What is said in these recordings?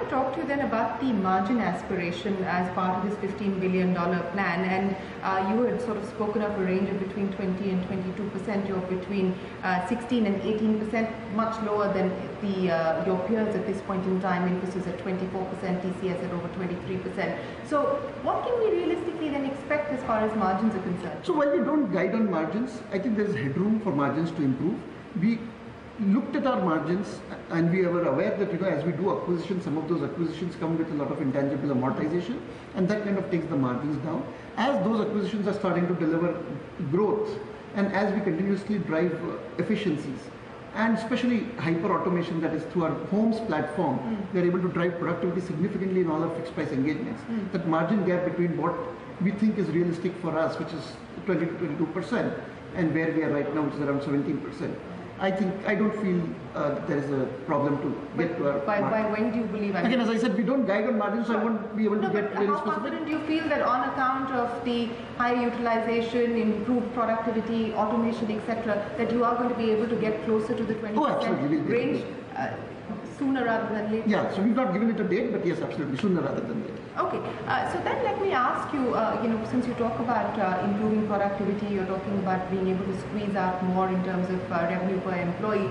to talk to you then about the margin aspiration as part of this $15 billion plan. And you had sort of spoken of a range of between 20 and 22%. You're between 16 and 18%, much lower than your peers at this point in time. Infosys at 24%, TCS at over 23%. So what can we realistically then expect as far as margins are concerned? So while we don't guide on margins, I think there is headroom for margins to improve. We looked at our margins and we were aware that as we do acquisitions, some of those acquisitions come with a lot of intangible amortization, and that kind of takes the margins down. As those acquisitions are starting to deliver growth, and as we continuously drive efficiencies, and especially hyper automation, that is through our Homes platform, we are able to drive productivity significantly in all our fixed price engagements. That margin gap between what we think is realistic for us, which is 20 to 22%, and where we are right now, which is around 17%. I don't feel there is a problem to get to our by when do you believe? Again, as I said, we don't guide on margins, so I won't be able to get very how specific. Confident do you feel that on account of the high utilization, improved productivity, automation, etc., that you are going to be able to get closer to the 20% range sooner rather than later? Yeah, so we've not given it a date, but yes, absolutely, sooner rather than later. Okay, so then let me ask you, since you talk about improving productivity, you're talking about being able to squeeze out more in terms of revenue per employee.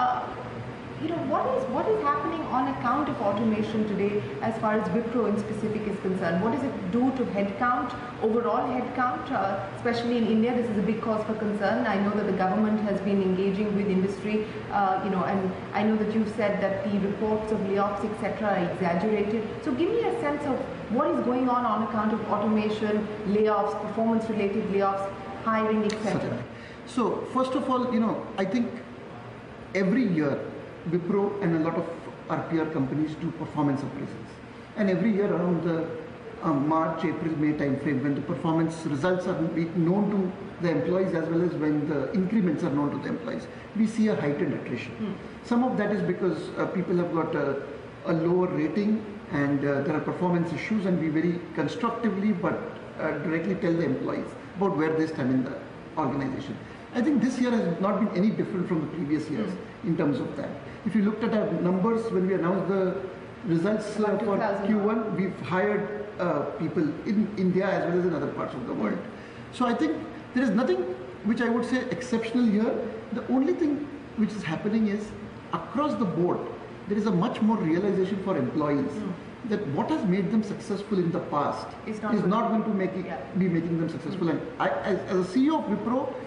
What is happening on account of automation today as far as Wipro in specific is concerned? What does it do to headcount, overall headcount, especially in India? This is a big cause for concern. I know that the government has been engaging with industry, and I know that you've said that the reports of layoffs, etc., are exaggerated. So give me a sense of what is going on account of automation, layoffs, performance-related layoffs, hiring, etc. So first of all, I think every year Wipro and a lot of our peer companies do performance appraisals, and every year around the March, April, May time frame, when the performance results are known to the employees as well as when the increments are known to the employees, we see a heightened attrition. Some of that is because people have got a lower rating and there are performance issues, and we very constructively but directly tell the employees about where they stand in the organization. I think this year has not been any different from the previous years in terms of that. If you looked at our numbers when we announced the results for Q1, we've hired people in India as well as in other parts of the world. So I think there is nothing which I would say exceptional here. The only thing which is happening is across the board, there is a much more realization for employees that what has made them successful in the past is not going to be making them successful. And as a CEO of Wipro,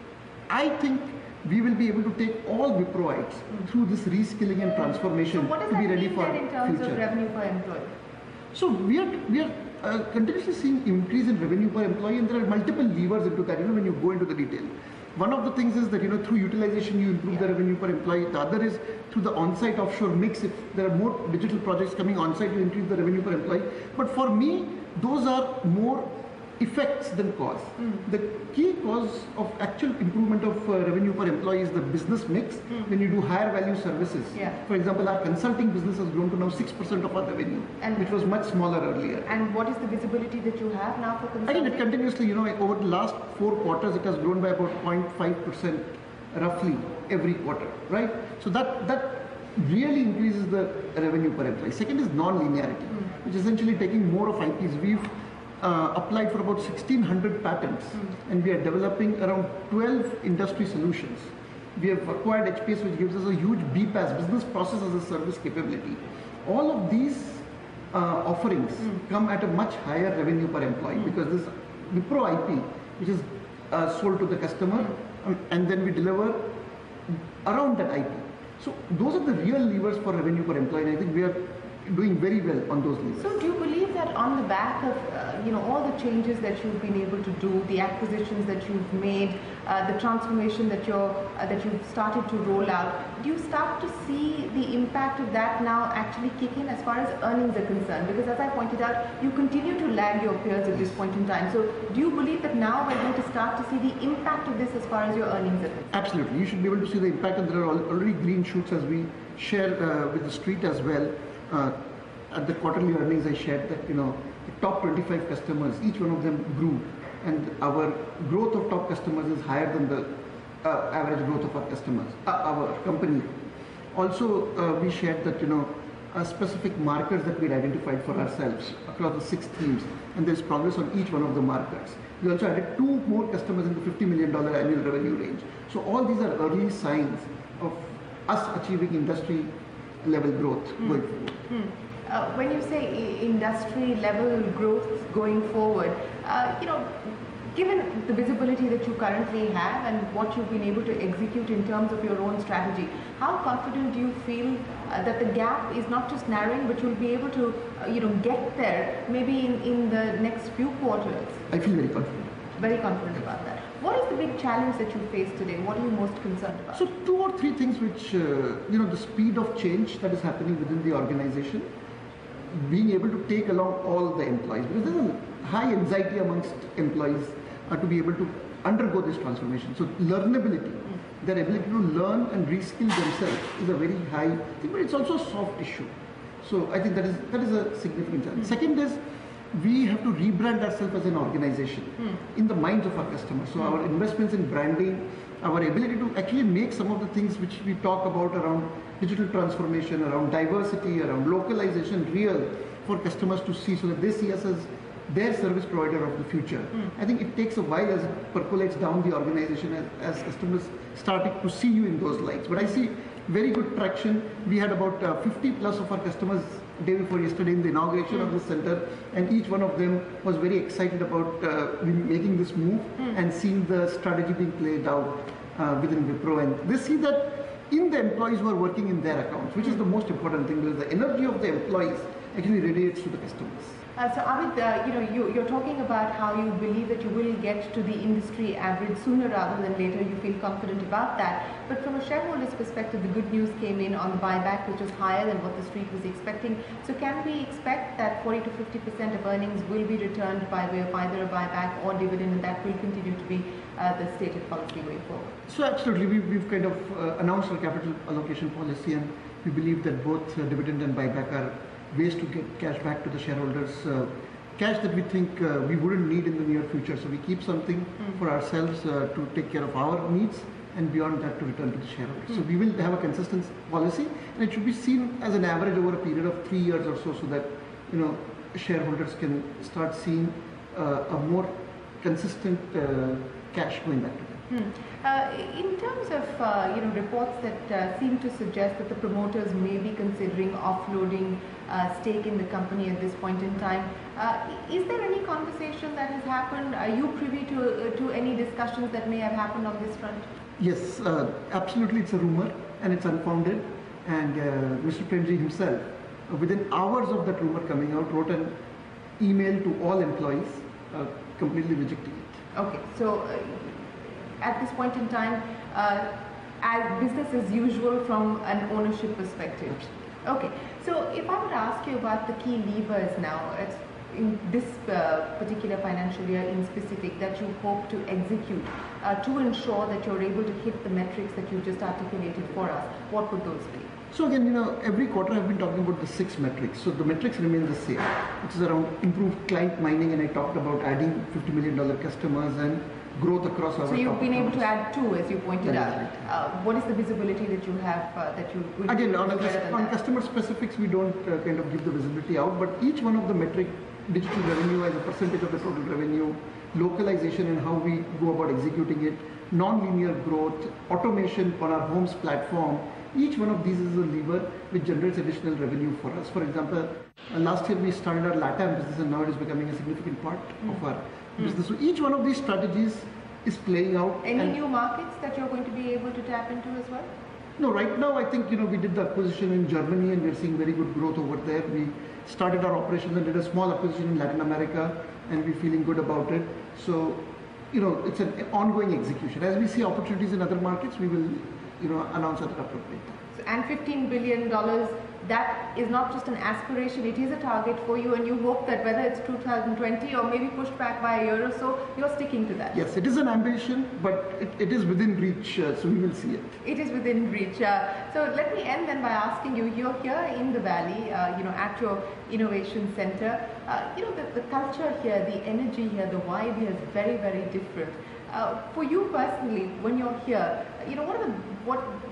I think we will be able to take all Wiproites through this reskilling and transformation to be ready for in terms future. Of revenue per employee? So we are continuously seeing increase in revenue per employee, and there are multiple levers into that. When you go into the detail, one of the things is that through utilization you improve the revenue per employee. The other is through the on-site offshore mix. If there are more digital projects coming on-site, you increase the revenue per employee. But for me, those are more effects than cause. The key cause of actual improvement of revenue per employee is the business mix. When you do higher value services, for example, our consulting business has grown to now 6% of our revenue, which was much smaller earlier. And what is the visibility that you have now for consulting? I think it continuously, over the last 4 quarters, it has grown by about 0.5% roughly every quarter, right? So that really increases the revenue per employee. Second is non-linearity, which is essentially taking more of IPs. We've applied for about 1,600 patents, and we are developing around 12 industry solutions. We have acquired HPS, which gives us a huge BPaaS, business process as a service capability. All of these offerings come at a much higher revenue per employee because this Wipro IP, which is sold to the customer, and then we deliver around that IP. So those are the real levers for revenue per employee, and I think we are doing very well on those levers. So do you believe that on the back of all the changes that you've been able to do, the acquisitions that you've made, the transformation that you've started to roll out, do you start to see the impact of that now actually kick in as far as earnings are concerned? Because as I pointed out, you continue to lag your peers at this point in time. So do you believe that now we're going to start to see the impact of this as far as your earnings are concerned? Absolutely. You should be able to see the impact, and there are already green shoots as we share with the street as well. At the quarterly earnings, I shared that the top 25 customers, each one of them grew, and our growth of top customers is higher than the average growth of our customers, our company. Also, we shared that specific markers that we'd identified for ourselves across the 6 themes, and there's progress on each one of the markers. We also added 2 more customers in the $50 million annual revenue range. So all these are early signs of us achieving industry level growth going forward. When you say industry level growth going forward, given the visibility that you currently have and what you've been able to execute in terms of your own strategy, how confident do you feel that the gap is not just narrowing, but you'll be able to, get there maybe in the next few quarters? I feel very confident. Very confident about that. What is the big challenge that you face today? What are you most concerned about? So 2 or 3 things which, the speed of change that is happening within the organization, being able to take along all the employees, because there's a high anxiety amongst employees to be able to undergo this transformation. So learnability, their ability to learn and reskill themselves is a very high thing, but it's also a soft issue. So I think that is a significant challenge. Second is, we have to rebrand ourselves as an organization in the minds of our customers. So our investments in branding, our ability to actually make some of the things which we talk about around digital transformation, around diversity, around localization real for customers to see, so that they see us as their service provider of the future. I think it takes a while as it percolates down the organization as customers starting to see you in those lights. But I see very good traction. We had about 50 plus of our customers day before yesterday in the inauguration of this center, and each one of them was very excited about making this move and seeing the strategy being played out within Wipro. And they see that in the employees who are working in their accounts, which is the most important thing, because the energy of the employees actually radiates to the customers. So Amit, you're talking about how you believe that you will get to the industry average sooner rather than later. You feel confident about that. But from a shareholder's perspective, the good news came in on the buyback, which was higher than what the street was expecting. So can we expect that 40 to 50% of earnings will be returned by way of either a buyback or dividend, and that will continue to be the stated policy going forward? So absolutely, we've kind of announced our capital allocation policy, and we believe that both dividend and buyback are ways to get cash back to the shareholders, cash that we think we wouldn't need in the near future. So we keep something for ourselves to take care of our needs, and beyond that to return to the shareholders. So we will have a consistent policy, and it should be seen as an average over a period of 3 years or so that shareholders can start seeing a more consistent cash going back to them. In terms of reports that seem to suggest that the promoters may be considering offloading stake in the company at this point in time, is there any conversation that has happened? Are you privy to any discussions that may have happened on this front? Yes, absolutely, it's a rumor and it's unfounded. And Mr. Premji himself, within hours of that rumor coming out, wrote an email to all employees completely rejecting it. Okay, so at this point in time, as business as usual from an ownership perspective. Okay, so if I would ask you about the key levers now, in this particular financial year in specific, that you hope to execute to ensure that you're able to hit the metrics that you just articulated for us, what would those be? So again, every quarter I've been talking about the 6 metrics. So the metrics remain the same, which is around improved client mining, and I talked about adding $50 million customers and growth across our. So you've been able to add 2, as you pointed out. Right. What is the visibility that you have that you will again, do on customer specifics, we don't kind of give the visibility out, but each one of the metric, digital revenue as a percentage of the total revenue, localization and how we go about executing it, non-linear growth, automation on our homes platform, each one of these is a lever which generates additional revenue for us. For example, last year we started our LATAM business, and now it is becoming a significant part of our business. So each one of these strategies is playing out. Any new markets that you're going to be able to tap into as well? No, right now I think we did the acquisition in Germany, and we're seeing very good growth over there. We started our operations and did a small acquisition in Latin America, and we're feeling good about it. So it's an ongoing execution. As we see opportunities in other markets, we will announce at the appropriate time. So, and $15 billion, that is not just an aspiration, it is a target for you, and you hope that whether it's 2020 or maybe pushed back by a year or so, you're sticking to that. Yes, it is an ambition, but it is within reach, so we will see it. It is within reach. So let me end then by asking you, you're here in the Valley, at your innovation center. The culture here, the energy here, the vibe here is very, very different. For you personally, when you're here, what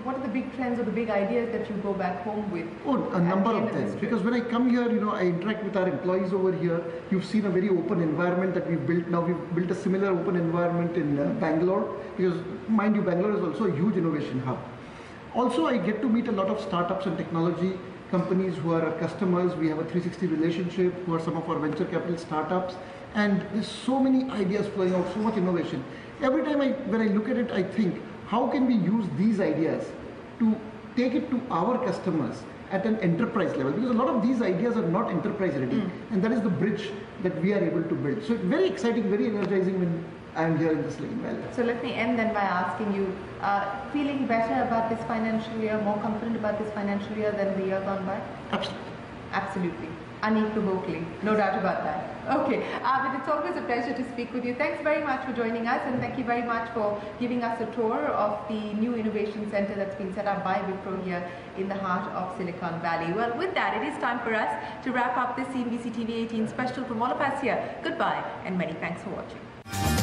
what are the big trends or the big ideas that you go back home with? Oh, a number of things. Because when I come here, I interact with our employees over here. You've seen a very open environment that we've built. Now we've built a similar open environment in Bangalore. Because mind you, Bangalore is also a huge innovation hub. Also, I get to meet a lot of startups and technology companies who are our customers. We have a 360 relationship, who are some of our venture capital startups. And there's so many ideas flowing out, so much innovation. Every time when I look at it, I think, how can we use these ideas to take it to our customers at an enterprise level? Because a lot of these ideas are not enterprise ready. And that is the bridge that we are able to build. So it's very exciting, very energizing when I'm here in the Silicon Valley. So let me end then by asking you, feeling better about this financial year, more confident about this financial year than the year gone by? Absolutely. Absolutely. Unequivocally. No doubt about that. Okay. But it's always a pleasure to speak with you. Thanks very much for joining us, and thank you very much for giving us a tour of the new innovation center that's been set up by Wipro here in the heart of Silicon Valley. Well, with that, it is time for us to wrap up this CNBC TV 18 special from all of us here. Goodbye, and many thanks for watching.